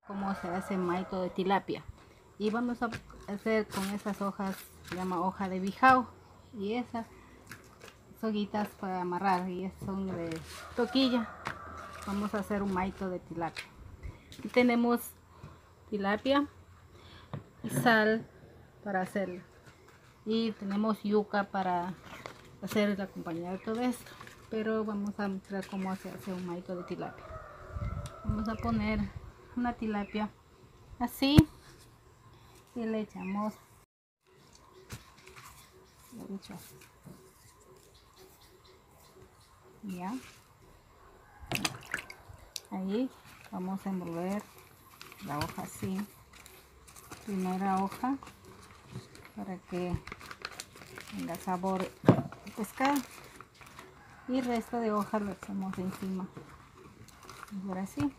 Cómo se hace maito de tilapia, y vamos a hacer con esas hojas, se llama hoja de bijao, y esas soguitas para amarrar, y son de toquilla. Vamos a hacer un maito de tilapia. Aquí tenemos tilapia y sal para hacerlo, y tenemos yuca para hacer el acompañar todo esto, pero vamos a mostrar cómo se hace un maito de tilapia. Vamos a poner una tilapia así y le echamos ya, ahí vamos a envolver la hoja así, primera hoja, para que tenga sabor de pescado, y el resto de hojas lo echamos encima, ahora así.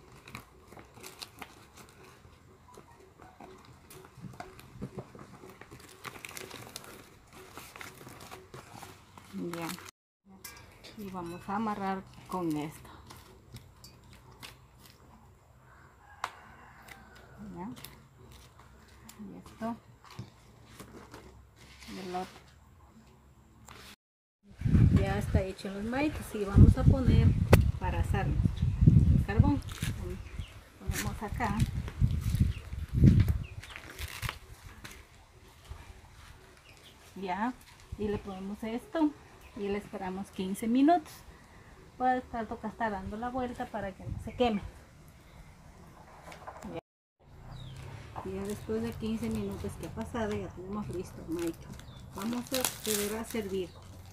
Ya, y vamos a amarrar con esto. Ya, y esto y el otro. Ya está hecho los maitos, y vamos a poner para asarlos el carbón. Ponemos acá. Ya, y le ponemos esto y le esperamos 15 minutos. Puede estar dando la vuelta para que no se queme. Y ya después de 15 minutos que ha pasado, ya tenemos listo el maito. Vamos a proceder a servir.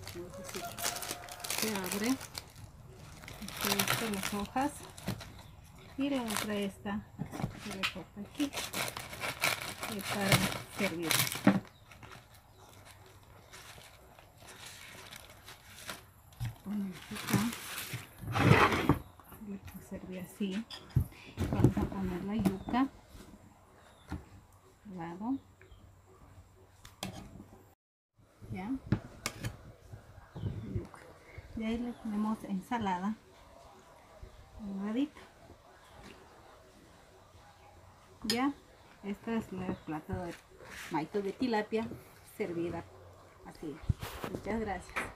Se abre las hojas y le otra esta se le corta aquí para servir. Ponemos acá, le servir así. Vamos a poner la yuca al lado. Ya, yuca. Y ahí le ponemos ensalada un ladito. Ya, esta es la plato de maito de tilapia servida así. Muchas gracias.